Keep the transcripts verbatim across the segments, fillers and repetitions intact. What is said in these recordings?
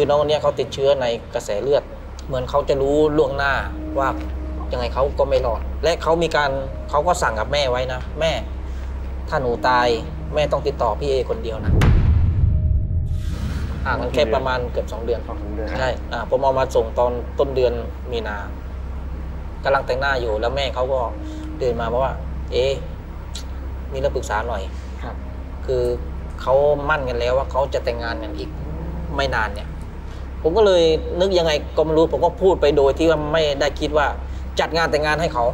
คือน้องคนนี้เขาติดเชื้อในกระแสเลือดเหมือนเขาจะรู้ล่วงหน้าว่ายังไงเขาก็ไม่รอดและเขามีการเขาก็สั่งกับแม่ไว้นะแม่ถ้าหนูตายแม่ต้องติดต่อพี่เอคนเดียวนะห่างกันแค่ประมาณเกือบสองเดือนใช่ผมเอามาส่งตอนต้นเดือนมีนากำลังแต่งหน้าอยู่แล้วแม่เขาก็เดินมาบอกว่าเอมีเรื่องปรึกษาหน่อยครับคือเขามั่นกันแล้วว่าเขาจะแต่งงานกันอีกไม่นานเนี่ยผมก็เลยนึกยังไงก็ไม่รู้ผมก็พูดไปโดยที่ว่าไม่ได้คิดว่าจัดงานแต่งงานให้เขา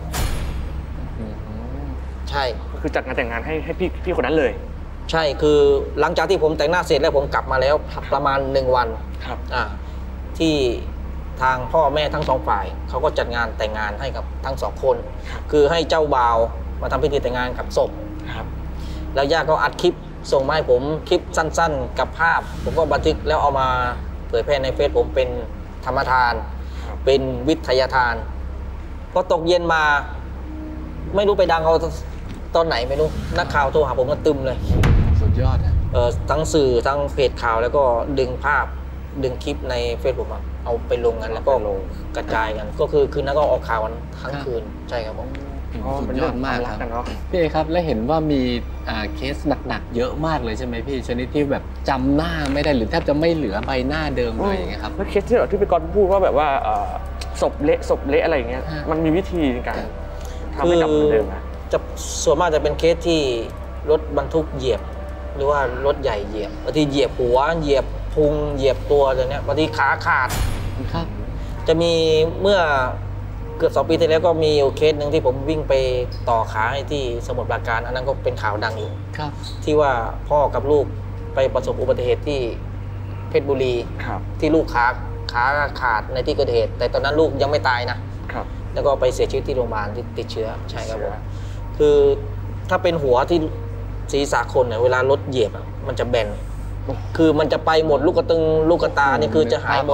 ใช่คือจัดงานแต่งงานให้ให้พี่พี่คนนั้นเลยใช่คือหลังจากที่ผมแต่งหน้าเสร็จแล้วผมกลับมาแล้วประมาณหนึ่งวันครับอ่าที่ทางพ่อแม่ทั้งสองฝ่ายเขาก็จัดงานแต่งงานให้กับทั้งสองคนคือให้เจ้าบ่าวมาทำพิธีแต่งงานกับศพครับแล้วญาติก็อัดคลิปส่งมาให้ผมคลิปสั้นๆกับภาพผมก็บันทึกแล้วเอามาเผยแพร่ในเฟซผมเป็นธรรมทานเป็นวิทยาทานพอตกเย็นมาไม่รู้ไปดังเขาตอนไหนไม่รู้นักข่าวโทรหาผมก็ตึมเลยสุดยอดนะเออทั้งสื่อทั้งเพจข่าวแล้วก็ดึงภาพดึงคลิปในเฟซผมเอาไปลงกันแล้วก็ลงกระจายกันก็คือคืนนั้นก็ออกข่าวกันทั้งคืนใช่ครับผมสุดยอดมากครับพี่เอครับและเห็นว่ามีเคสหนักๆเยอะมากเลยใช่ไหมพี่ชนิดที่แบบจำหน้าไม่ได้หรือแทบจะไม่เหลือใบหน้าเดิมเลยอย่างเงี้ยครับแล้วเคสที่ที่พี่กรณ์พูดว่าแบบว่าศพเละศพเละอะไรอย่างเงี้ยมันมีวิธีในการทำให้กลับเหมือนเดิมนะจะส่วนมากจะเป็นเคสที่รถบรรทุกเหยียบหรือว่ารถใหญ่เหยียบบางทีเหยียบหัวเหยียบพุงเหยียบตัวอะไรเนี้ยบางทีขาขาดครับจะมีเมื่อเกือบสองปีที่แล้วก็มีเคสหนึ่งที่ผมวิ่งไปต่อขาให้ที่สมุทรปราการอันนั้นก็เป็นข่าวดังอยู่ครับที่ว่าพ่อกับลูกไปประสบอุบัติเหตุที่เพชรบุรีที่ลูกขาขาขาดในที่เกิดเหตุแต่ตอนนั้นลูกยังไม่ตายนะครับแล้วก็ไปเสียชีวิตที่โรงพยาบาลที่ติดเชื้อใช่ครับผมคือถ้าเป็นหัวที่ศีรษะคนเนี่ยเวลารถเหยียบมันจะแบนคือมันจะไปหมดลูกกระตึงลูกกระตานี่คือจะหายหมด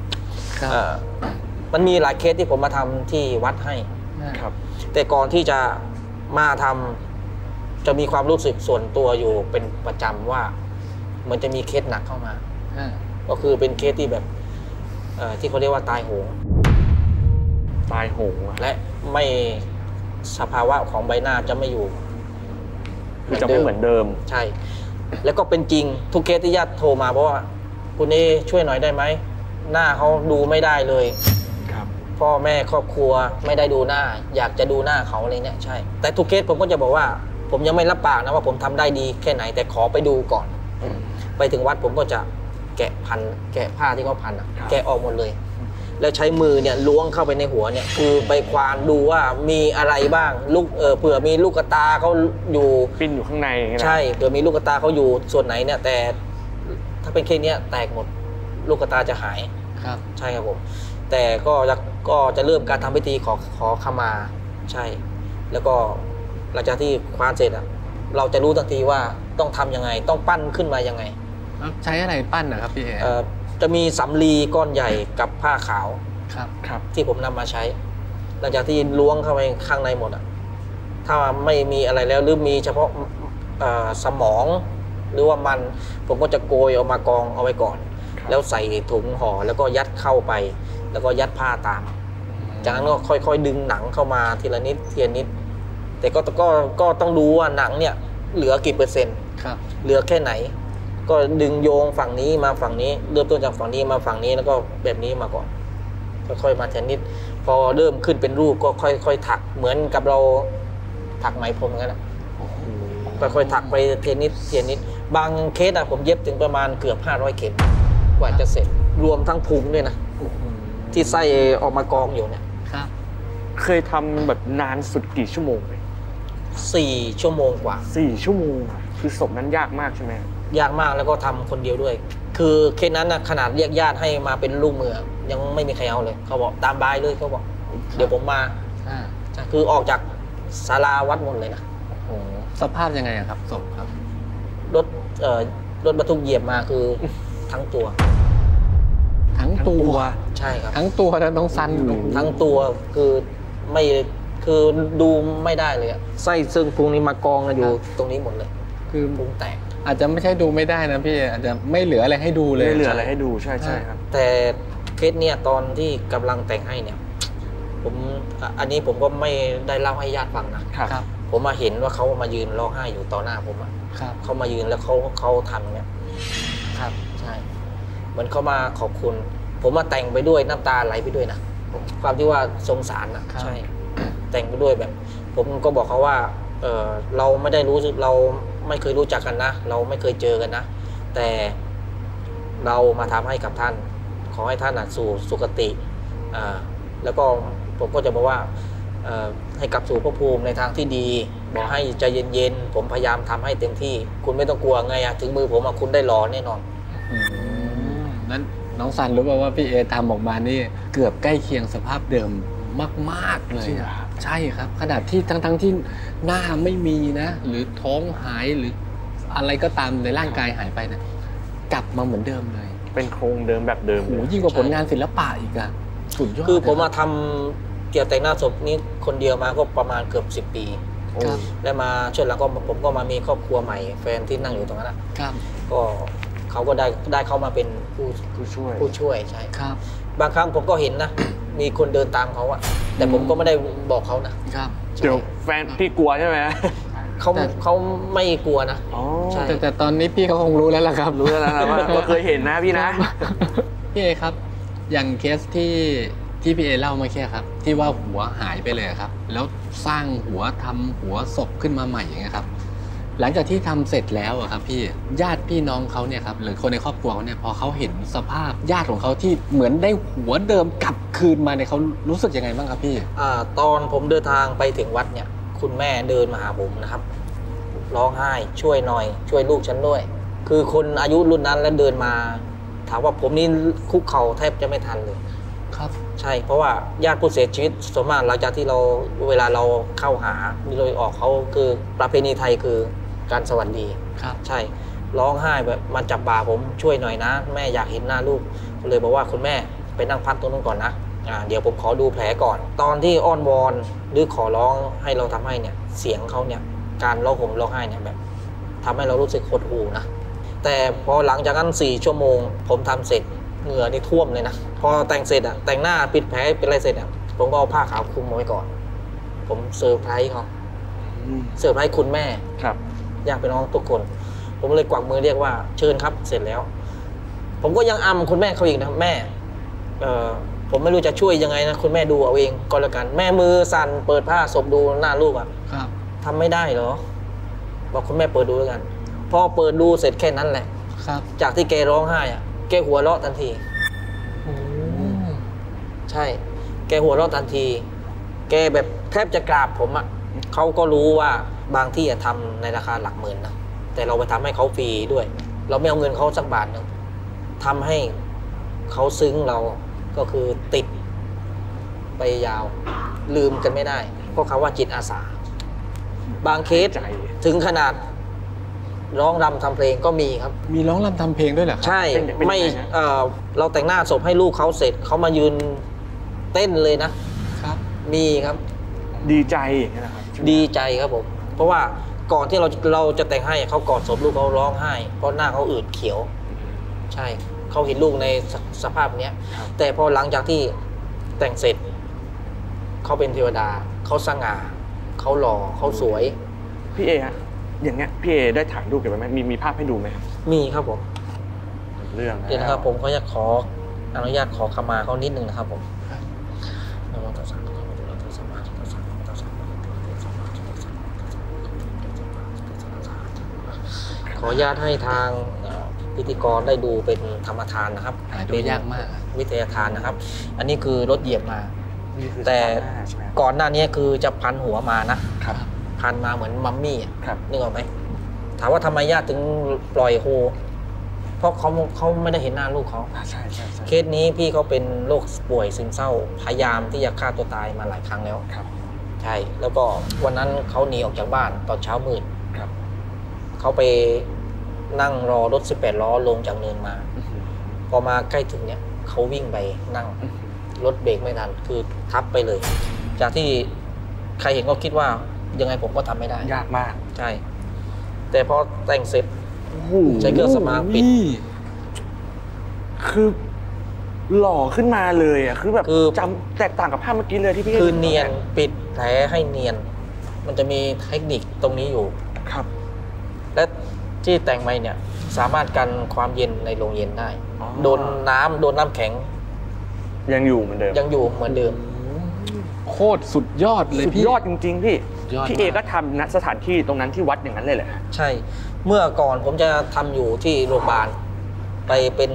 มันมีหลายเคสที่ผมมาทำที่วัดให้ครับแต่ก่อนที่จะมาทำจะมีความรู้สึกส่วนตัวอยู่เป็นประจำว่ามันจะมีเคสหนักเข้ามาก็คือเป็นเคสที่แบบที่เขาเรียกว่าตายโหงตายโหงและไม่สภาวะของใบหน้าจะไม่อยู่คือจะไม่เหมือนเดิมใช่แล้วก็เป็นจริงทุกเคสที่ญาติโทรมาเพราะว่าคุณเอช่วยหน่อยได้ไหมหน้าเขาดูไม่ได้เลยครับพ่อแม่ครอบครัวไม่ได้ดูหน้าอยากจะดูหน้าเขาอะไรเนี่ยใช่แต่ทุกเคสผมก็จะบอกว่าผมยังไม่รับปากนะว่าผมทำได้ดีแค่ไหนแต่ขอไปดูก่อนไปถึงวัดผมก็จะแกะพันแกะผ้าที่เขาพันแกะออกหมดเลยแล้วใช้มือเนี่ยล้วงเข้าไปในหัวเนี่ยคือไปควานดูว่ามีอะไรบ้างลูกเออเผื่อมีลูกตาเขาอยู่ปิ้นอยู่ข้างในใช่เผื่อมีลูกตาเขาอยู่ส่วนไหนเนี่ยแต่ถ้าเป็นเคสนี้แตกหมดลูกตาจะหายครับใช่ครับผมแต่ก็จะก็จะเริ่มการทำพิธีขอขอขมาใช่แล้วก็หลังจากที่ควานเสร็จอ่ะเราจะรู้ทันทีว่าต้องทำยังไงต้องปั้นขึ้นมายังไงใช้อะไรปั้นนะครับพี่เอจะมีสำลีก้อนใหญ่กับผ้าขาวครับครับที่ผมนำมาใช้หลังจากที่ล้วงเข้าไปข้างในหมดอ่ะถ้าไม่มีอะไรแล้วหรือมีเฉพาะสมองหรือว่ามันผมก็จะโกยเอามากองเอาไว้ก่อนแล้วใส่ถุงห่อแล้วก็ยัดเข้าไปแล้วก็ยัดผ้าตามจากนั้นก็ค่อยๆดึงหนังเข้ามาทีละนิดทีละนิดแต่ก็ก็ก็ต้องดูว่าหนังเนี่ยเหลือกี่เปอร์เซ็นต์เหลือแค่ไหนก็ดึงโยงฝั่งนี้มาฝั่งนี้เริ่มต้นจากฝั่งนี้มาฝั่งนี้แล้วก็แบบนี้มาก่อนค่อยๆมาทีละนิดพอเริ่มขึ้นเป็นรูปก็ค่อยๆถักเหมือนกับเราถักไหมพรมกันนะค่อยๆถักไปทีละนิดทีละนิดบางเคสอะผมเย็บถึงประมาณเกือบห้าร้อยเข็มกว่าจะเสร็จรวมทั้งพุงด้วยนะที่ไส้ออกมากองอยู่เนี่ยครับเคยทำแบบนานสุดกี่ชั่วโมงเลยสี่ชั่วโมงกว่าสี่ชั่วโมงคือศพนั้นยากมากใช่ไหมยากมากแล้วก็ทำคนเดียวด้วยคือเคสนั้นนะขนาดเรียกญาติให้มาเป็นลูกมือยังไม่มีใครเอาเลยเขาบอกตามบายเลยเขาบอกเดี๋ยวผมมาคือออกจากศาลาวัดหมดเลยนะโอ้สภาพยังไงครับศพครับรถเอ่อรถบรรทุกเหยียบมาคือทั้งตัวทั้งตัวใช่ครับทั้งตัวแล้วต้องสั้นทั้งตัวคือไม่คือดูไม่ได้เลยอะไส้ซึ่งพุงนี้มากองกันอยู่ตรงนี้หมดเลยคืคือปรุงแต่งอาจจะไม่ใช่ดูไม่ได้นะพี่อาจจะไม่เหลืออะไรให้ดูเลยไม่เหลืออะไรให้ดูใช่ใช่ครับแต่เคสเนี่ยตอนที่กำลังแต่งให้เนี่ยผมอ่ะอันนี้ผมก็ไม่ได้เล่าให้ญาติฟังนะครับครับผมมาเห็นว่าเขามายืนร้องไห้อยู่ต่อหน้าผมอะครับเขามายืนแล้วเขาเขาทำเนี่ยครับใช่เหมือนเขามาขอบคุณ ผมมาแต่งไปด้วยน้ำตาไหลไปด้วยนะความที่ว่าสงสารนะใช่ แต่งไปด้วยแบบ ผมก็บอกเขาว่าเออเราไม่ได้รู้เราไม่เคยรู้จักกันนะ เราไม่เคยเจอกันนะ แต่เรามาทำให้กับท่าน ขอให้ท่านสู่สุคติอ่าแล้วก็ผมก็จะบอกว่าให้กลับสู่ภพภูมิในทางที่ดีบอกให้ใจเย็นๆผมพยายามทำให้เต็มที่ คุณไม่ต้องกลัวไงอะถึงมือผมคุณได้หล่อแน่นอนนั้นน้องซันรู้ป่าวว่าพี่เอทำออกมานี่เกือบใกล้เคียงสภาพเดิมมากๆเลยใช่ครับขนาดที่ทั้งๆ ท, ที่หน้าไม่มีนะหรือท้องหายหรืออะไรก็ตามในร่างกายหายไปนะกลับมาเหมือนเดิมเลยเป็นโครงเดิมแบบเดิมโอ้ยิ่งกว่าผลงานศิลปะอีกอะสุดยอดคือผมมาทำเกี่ยวแต่งหน้าศพนี้คนเดียวมาก็ประมาณเกือบสิบปีแล้วมาช่วงหลังก็ผมก็มามีครอบครัวใหม่แฟนที่นั่งอยู่ตรงนั้นนะครับก็เขาก็ได้ได้เข้ามาเป็นผู้ผู้ช่วยผู้ช่วยใช่ครับบางครั้งผมก็เห็นนะมีคนเดินตามเขาอะแต่ผมก็ไม่ได้บอกเขานะครับเดี๋ยวแฟนพี่กลัวใช่ไหมเขาเขาไม่กลัวนะใช่แต่ตอนนี้พี่เขาคงรู้แล้วล่ะครับรู้แล้วนะว่าเคยเห็นนะพี่นะพี่เอครับอย่างเคสที่ที่พี่เอเล่าเมื่อกี้ครับที่ว่าหัวหายไปเลยครับแล้วสร้างหัวทำหัวศพขึ้นมาใหม่อย่างเงี้ยครับหลังจากที่ทำเสร็จแล้วอะครับพี่ญาติพี่น้องเขาเนี่ยครับหรือคนในครอบครัวเขาเนี่ยพอเขาเห็นสภาพญาติของเขาที่เหมือนได้หัวเดิมกลับคืนมาเนี่ยเขารู้สึกยังไงบ้างครับพี่อ่าตอนผมเดินทางไปถึงวัดเนี่ยคุณแม่เดินมาหาผมนะครับร้องไห้ช่วยหน่อยช่วยลูกฉันด้วยคือคนอายุรุ่นนั้นแล้วเดินมาถามว่าผมนี่คุกเข่าแทบจะไม่ทันเลยครับใช่เพราะว่าญาติผู้เสียชีวิตส่วนมากหลังจากที่เราเวลาเราเข้าหามีโดยออกเขาคือประเพณีไทยคือการสวัสดีครับใช่ร้องไห้แบบมาจับบ่าผมช่วยหน่อยนะแม่อยากเห็นหน้าลูกเลยบอกว่าคุณแม่ไปนั่งพักตรงนู้นก่อนนะอ่าเดี๋ยวผมขอดูแผลก่อนตอนที่อ้อนวอนหรือขอร้องให้เราทำให้เนี่ยเสียงเขาเนี่ยการร้องห่มร้องไห้เนี่ยแบบทำให้เรารู้สึกหดหู่นะแต่พอหลังจากนั้นสี่ชั่วโมงผมทำเสร็จเหงื่อนี่ท่วมเลยนะพอแต่งเสร็จอะแต่งหน้าปิดแผลเป็นอะไรเสร็จอะผมก็เอาผ้าขาวคลุมไว้ก่อนผมเซอร์ไพรส์เขาเซอร์ไพรส์คุณแม่ครับอยากเป็นน้องทุกคนผมเลยกวักมือเรียกว่าเชิญครับเสร็จแล้วผมก็ยังอำคุณแม่เขาอีกนะแม่เอ่อผมไม่รู้จะช่วยยังไงนะคุณแม่ดูเอาเองก็แล้วกันแม่มือสั่นเปิดผ้าศพดูหน้าลูกอะครับทำไม่ได้เหรอบอกคุณแม่เปิดดูแล้วกันพอเปิดดูเสร็จแค่นั้นแหละครับจากที่แกร้องไห้อะแกหัวเราะทันทีใช่แกหัวเราะทันทีแกแบบแทบจะกราบผมอะเขาก็รู้ว่าบางที่ทำในราคาหลักหมื่นนะแต่เราไปทำให้เขาฟรีด้วยเราไม่เอาเงินเขาสักบาทหนึ่งทำให้เขาซึ้งเราก็คือติดไปยาวลืมกันไม่ได้เพราะคำว่าจิตอาสาบางเคสถึงขนาดร้องรำทำเพลงก็มีครับมีร้องรำทำเพลงด้วยเหรอใช่ไม่เอ่อเราแต่งหน้าศพให้ลูกเขาเสร็จเขามายืนเต้นเลยนะครับมีครับดีใจอย่างเงี้ยนะครับดีใจครับผมเพราะว่าก่อนที่เราเราจะแต่งให้เขากอดศพลูกเขาร้องไห้เพราะหน้าเขาอืดเขียวใช่เขาเห็นลูกในสภาพเนี้ยแต่พอหลังจากที่แต่งเสร็จเขาเป็นเทวดาเขาสง่าเขาหล่อเขาสวยพี่เอฮะอย่างเงี้ยพี่เอได้ถ่ายรูปเก็บไว้ไหมมีมีภาพให้ดูไหมครับมีครับผมเรื่องเดี๋ยวนะครับผมเขาอยากขออนุญาตขอขมาเขานิดนึงนะครับผมขออนุญาตให้ทางพิธีกรได้ดูเป็นธรรมทานนะครับดูยากมากวิทยาทานนะครับอันนี้คือรถเหยียบมาแต่ก่อนหน้านี้คือจะพันหัวมานะพันมาเหมือนมัมมี่นึกออกไหมถามว่าทำไมญาติถึงปล่อยโฮเพราะเขาเขาไม่ได้เห็นหน้าลูกเขาเคสนี้พี่เขาเป็นโรคป่วยซึมเศร้าพยายามที่จะฆ่าตัวตายมาหลายครั้งแล้วใช่แล้วก็วันนั้นเขาหนีออกจากบ้านตอนเช้ามืดเขาไปนั่งรอรถสิบแปดล้อลงจากเนินมาพอมาใกล้ถึงเนี้ยเขาวิ่งไปนั่งรถเบรกไม่ทันคือทับไปเลยจากที่ใครเห็นก็คิดว่ายังไงผมก็ทำไม่ได้ยากมากใช่แต่พอแต่งเสร็จใช้เครื่องสำอางปิดคือหล่อขึ้นมาเลยอ่ะคือแบบคือจำแตกต่างกับภาพเมื่อกี้เลยที่พี่คือเนียนปิดแผลให้เนียน มันจะมีเทคนิคตรงนี้อยู่ครับและที่แต่งใหม่เนี่ยสามารถกันความเย็นในโรงเย็นได้อ๋อโดนน้ำโดนน้ำแข็งยังอยู่เหมือนเดิมยังอยู่เหมือนเดิมโคตรสุดยอดเลยสุดพี่ยอดจริงๆพี่ยอดพี่เอมากก็ทำณสถานที่ตรงนั้นที่วัดอย่างนั้นเลยแหละใช่ เมื่อก่อนผมจะทำอยู่ที่โรงพยาบาลไปเป็น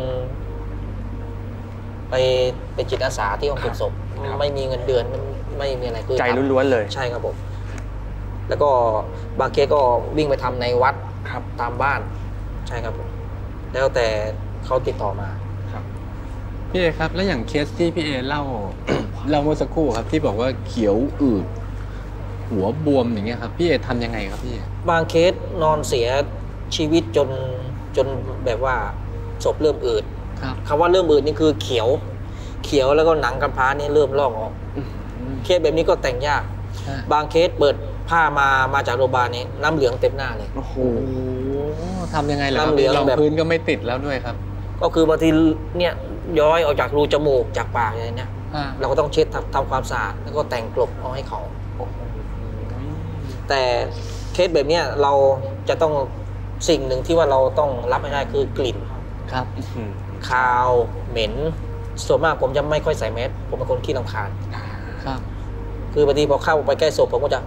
ไปเป็นจิตอาสาที่ห้องเก็บศพครับไม่มีเงินเดือนไม่ไม่มีอะไรคือใจทำล้วนๆเลยใช่ครับผม แล้วก็บางเคสก็วิ่งไปทำในวัดครับตามบ้าน ใช่ครับผม แล้วแต่เขาติดต่อมาครับพี่เอครับ แล้วอย่างเคสที่พี่เอเล่า เล่าเมื่อสักครู่ครับ ที่บอกว่าเขียวอืดหัวบวมอย่างเงี้ยครับพี่เอทำยังไงครับพี่บางเคสนอนเสียชีวิตจนจนแบบว่าศพเริ่มอืดครับคำว่าเริ่มอืดนี่คือเขียว เขียวแล้วก็หนังกำพร้านี่เริ่มลอกออก เคสแบบนี้ก็แต่งยากอ่าบางเคสเปิดผ้ามามาจากโรงพยาบาลนี้น้ำเหลืองเต็มหน้าเลยโอ้โหโอ้โหทำยังไงล่ะครับน้ำเหลืองรองแบบพื้นก็ไม่ติดแล้วด้วยครับก็คือบางทีเนี่ยย้อยออกจากรูจมูกจากปากอะไรเนี่ยอ่าเราก็ต้องเช็ดทำทำความสะอาดแล้วก็แต่งกลบเอาให้เขา แต่เคสแบบเนี้ยเราจะต้องสิ่งหนึ่งที่ว่าเราต้องรับให้ได้คือกลิ่นครับอืมคาวเหม็น ส่วนมากผมจะไม่ค่อยใส่แมสผมเป็นคนขี้รำคาญครับคือบางทีพอเข้าไปใกล้ศพผมก็จะ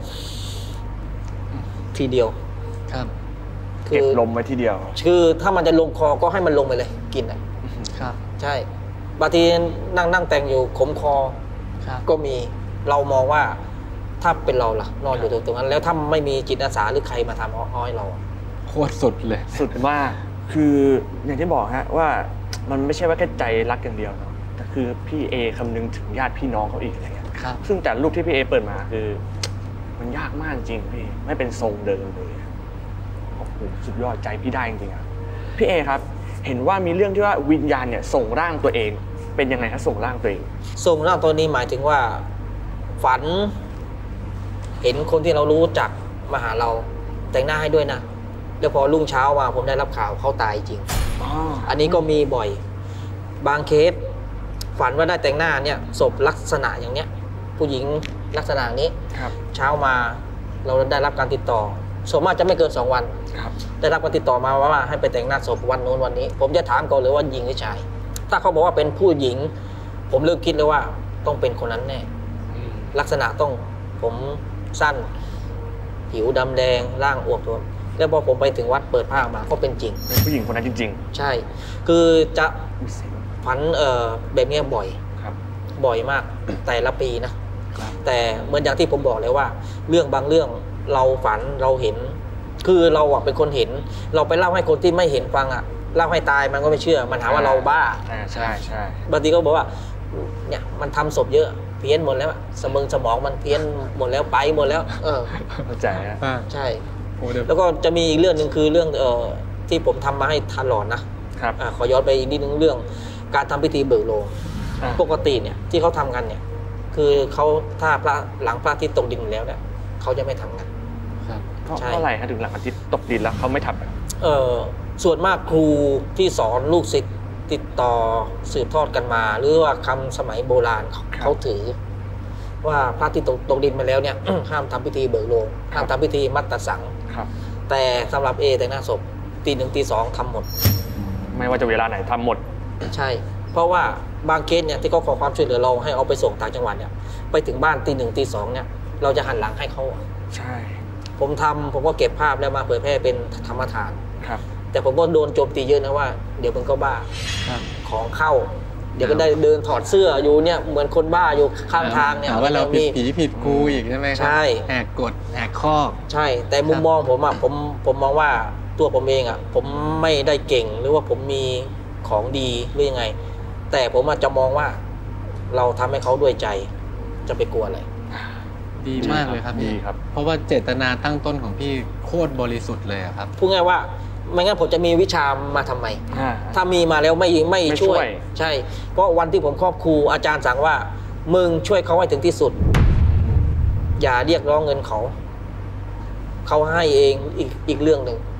ทีเดียวครับคืเก็บอลมไว้ทีเดียวคือถ้ามันจะลงคอก็ให้มันลงไปเลยกินอ่ะครับใช่บางทีนั่งนั่งแต่งอยู่ขมคอครับก็มีเรามองว่าถ้าเป็นเราล่ะ นอนอยู่ตรงนั้น แล้วถ้าไม่มีจิตอาสาหรือใครมาทำอ้อยเราโคตรสุดเลยสุดมาก คืออย่างที่บอกฮะว่ามันไม่ใช่ว่าแค่ใจรักอย่างเดียวเนาะแต่คือพี่เอคำนึงถึงญาติพี่น้องเขาอีกอะไรเงี้ยครับซึ่งแต่รูปที่พี่เอเปิดมาคือ มันยากมากจริงพี่ไม่เป็นทรงเดิมเลยโอ้โหสุดยอดใจพี่ได้จริงๆครับพี่เอครับ เห็นว่ามีเรื่องที่ว่าวิญญาณเนี่ยส่งร่างตัวเอง เป็นยังไงครับส่งร่างตัวเองส่งร่างตัวนี้หมายถึงว่าฝัน เห็นคนที่เรารู้จักมาหาเราแต่งหน้าให้ด้วยนะแล้วพอรุ่งเช้ามาผมได้รับข่าวเขาตายจริงอ๋ออันนี้ก็มีบ่อย บางเคส ฝันว่าได้แต่งหน้าเนี่ยศพลักษณะอย่างเนี้ย ผู้หญิงลักษณะนี้ครับเช้ามาเราได้รับการติดต่อส่วนมากจะไม่เกินสองวันครับได้รับการติดต่อมาว่าให้ไปแต่งหน้าศพวันโน้นวันนี้ ผมจะถามก่อนเลยว่าหญิงหรือชาย ถ้าเขาบอกว่าเป็นผู้หญิง ผมเริ่มคิดเลยว่าต้องเป็นคนนั้นแน่ ลักษณะต้องผมสั้น ผิวดำแดงร่างอวบตัวแล้วพอผมไปถึงวัดเปิดผ้ามาก็เป็นจริงเป็นผู้หญิงคนนั้นจริงใช่ คือจะๆมีเสียงฝันเอ่อแบบนี้บ่อยครับบ่อยมาก แต่ละปีนะ แต่เหมือนอย่างที่ผมบอกเลยว่า เรื่องบางเรื่องเราฝันเราเห็น คือเราอะเป็นคนเห็น เราไปเล่าให้คนที่ไม่เห็นฟังอะเล่าให้ตายมันก็ไม่เชื่อ มันหาว่าเราบ้าอ่าใช่ใช่บางทีก็บอกว่าเนี่ยมันทำศพเยอะเพี้ยนหมดแล้วอะสมองสมองมันเพี้ยนหมดแล้วไปหมดแล้ว เออเข้าใจฮะอ่าใช่โอ้เดี๋ยวแล้วก็จะมีอีกเรื่องหนึ่งคือเรื่องเอ่อที่ผมทำมาให้ตลอดนะครับ อ่าขอย้อนไปอีกนิดนึงเรื่อง การทำพิธีเบิกโลงอ่าปกติเนี่ยที่เขาทำกันเนี่ย คือเขาถ้าพระหลังพระอาทิตย์ตกดินแล้วเนี่ยเขาจะไม่ทำกันครับเพราะใช่เพราะอะไรฮะถึงหลังอาทิตย์ตกดินแล้วเขาไม่ทำกันเอ่อส่วนมากครูที่สอนลูกศิษย์ติดต่อสืบทอดกันมา หรือว่าคำสมัยโบราณเขาเขาถือ ว่าพระที่ตกตกดินมาแล้วเนี่ย ห้ามทำพิธีเบิกโลงห้ามทำพิธีมัตตสังครับแต่สำหรับเอแต่งหน้าศพตีหนึ่งตีสองทำหมดไม่ว่าจะเวลาไหนทำหมดใช่ เพราะว่าบางเคสเนี่ยที่เขาขอความช่วยเหลือเราให้เอาไปส่งต่างจังหวัดเนี่ยไปถึงบ้านตีหนึ่งตีสองเนี่ยเราจะหันหลังให้เขาอะใช่ผมทำผมก็เก็บภาพแล้วมาเผยแพร่เป็นธรรมทานครับแต่ผมก็โดนโจมตีเยอะนะว่าเดี๋ยวมึงก็บ้าครับของเข้า เดี๋ยวก็ได้เดินถอดเสื้ออยู่เนี่ยเหมือนคนบ้าอยู่ข้างทางเนี่ยหาว่าเราผิดมีผีผิดกูอีกใช่ไหมครัใช่แหกกฎแหกข้อใช่ แต่มุมมองผมอ่ะผมผมมองว่าตัวผมเองอ่ะผมไม่ได้เก่งหรือว่าผมมีของดีหรือยังไง แต่ผมอาจจะมองว่าเราทำให้เขาด้วยใจจะไปกลัวอะไรดีมากเลยครับดีพี่ครับเพราะว่าเจตนาตั้งต้นของพี่โคตรบริสุทธิ์เลยอะครับพูดง่ายว่าไม่งั้นผมจะมีวิชามาทำไมอ่าถ้ามีมาแล้วไม่ไม่ไม่ช่วยช่วยใช่ เพราะวันที่ผมครอบครูอาจารย์สั่งว่า มึงช่วยเขาให้ถึงที่สุด อย่าเรียกร้องเงินเขา เขาให้เองอีกอีกเรื่องหนึ่ง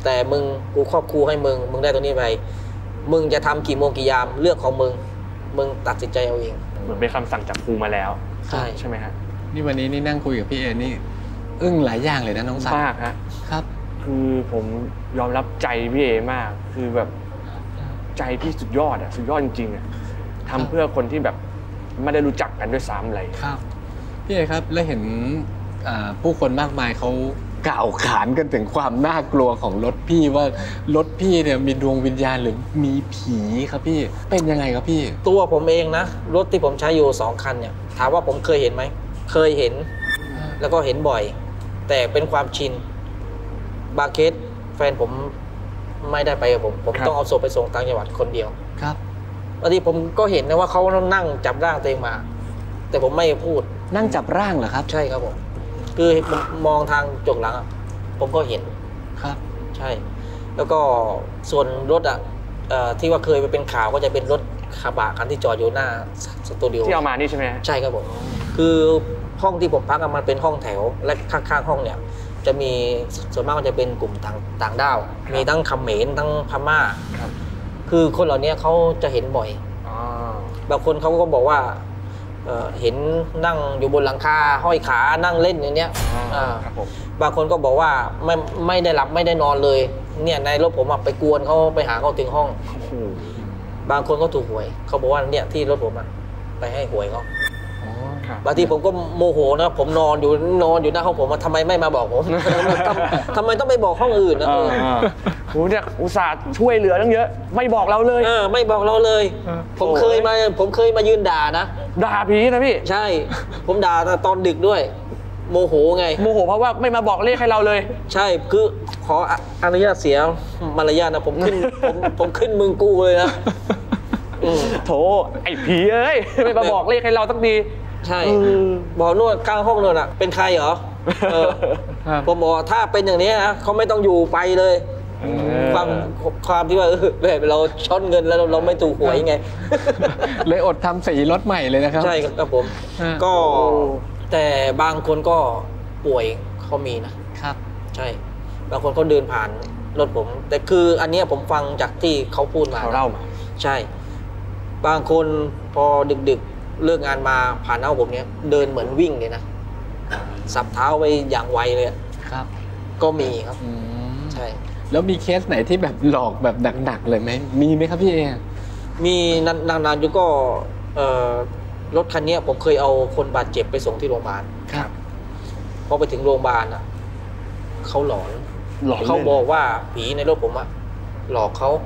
แต่มึงกูครอบครูให้มึงมึงได้ตัวนี้ไปมึงจะทำกี่โมงกี่ยามเลือกของมึงมึงตัดสินใจเอาเองเหมือนเป็นคำสั่งจากครูมาแล้วใช่ใช่ไหมฮะนี่วันนี้นี่นั่งคุยกับพี่เอนี่อึ้งหลายอย่างเลยนะน้องสักมากฮะครับคือผมยอมรับใจพี่เอมากคือแบบใจพี่สุดยอดอะสุดยอดจริงๆอะทำเพื่อคนที่แบบไม่ได้รู้จักกันด้วยซ้ำอะไรครับพี่เอครับแล้วเห็นผู้คนมากมายเขากล่าวขานกันถึงความน่ากลัวของรถพี่ว่ารถพี่เนี่ยมีดวงวิญญาณหรือมีผีครับพี่เป็นยังไงครับพี่ตัวผมเองนะรถที่ผมใช้อยู่สองคันเนี่ยถามว่าผมเคยเห็นไหมเคยเห็นแล้วก็เห็นบ่อยแต่เป็นความชินบางเคสแฟนผมไม่ได้ไปกับผมผมต้องเอาศพไปส่งต่างจังหวัดคนเดียวครับบางทีผมก็เห็นนะว่าเขานั่งจับร่างตัวเองมาแต่ผมไม่พูดนั่งจับร่างเหรอครับใช่ครับผมคือมองทางจกหลังผมก็เห็นครับใช่แล้วก็ส่วนรถอ่ะที่ว่าเคยไปเป็นข่าวก็จะเป็นรถคาบะคันที่จอดอยู่หน้าสตูดิโอที่เอามานี่ใช่ไหมใช่ครับผมคือห้องที่ผมพักมันเป็นห้องแถวและข้างๆห้องเนี่ยจะมีส่วนมากมันจะเป็นกลุ่มต่างต่างด้าวมีทั้งเขมรทั้งพม่าคือคนเหล่านี้เขาจะเห็นบ่อยบางคนเขาก็บอกว่าเห็นนั่งอยู่บนหลังคาห้อยขานั่งเล่นอย่างเนี้ยบางคนก็บอกว่าไม่ไม่ได้หลับไม่ได้นอนเลยเนี่ยในรถผมไปกวนเขาไปหาเขาถึงห้องบางคนก็ถูกหวยเขาบอกว่าเนี่ยที่รถผมไปให้หวยเขาบางทีผมก็โมโหนะผมนอนอยู่นอนอยู่หน้าห้องผมทำไมไม่มาบอกผมทำไมต้องไปบอกห้องอื่นนะโอ้เนี่ยอุตส่าห์ช่วยเหลือตั้งเยอะไม่บอกเราเลยเออไม่บอกเราเลยผมเคยมาผมเคยมายืนด่านะด่าผีนะพี่ใช่ผมด่าตอนดึกด้วยโมโหไงโมโหเพราะว่าไม่มาบอกเลขให้เราเลยใช่คือขออนุญาตเสียมารยาทนะผมขึ้นผมผมขึ้นมึงกูเลยนะโถไอ้ผีเอ้ยไม่มาบอกเลขให้เราสักทีใช่บอกนวดกลางห้องนวดอ่ะเป็นใครเหรอผมบอกถ้าเป็นอย่างนี้นะเขาไม่ต้องอยู่ไปเลยความความที่ว่าแบบเราช้อนเงินแล้วเราไม่ถูกหวยไงเลยอดทำสีรถใหม่เลยนะครับใช่ครับผมก็แต่บางคนก็ป่วยเขามีนะครับใช่บางคนเขาเดินผ่านรถผมแต่คืออันนี้ผมฟังจากที่เขาพูดมาเขาเล่ามาใช่บางคนพอดึกๆเลิกงานมาผ่านหน้าผมเนี้ยเดินเหมือนวิ่งเลยนะสับเท้าไปอย่างไวเลยครับก็มีครับใช่แล้วมีเคสไหนที่แบบหลอกแบบหนักๆเลยไหมมีไหมครับพี่เอมีนานๆอยู่ก็รถคันนี้ผมเคยเอาคนบาดเจ็บไปส่งที่โรงพยาบาลครับพอไปถึงโรงพยาบาลอ่ะเขาหลอนหลอนเขาบอกว่าผีในรถผมอะหลอกเขา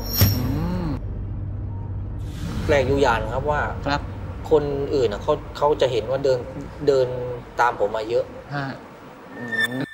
แปลกอยู่อย่างครับว่าครับคนอื่นอ่ะเขาเขาจะเห็นว่าเดินเดินตามผมมาเยอะ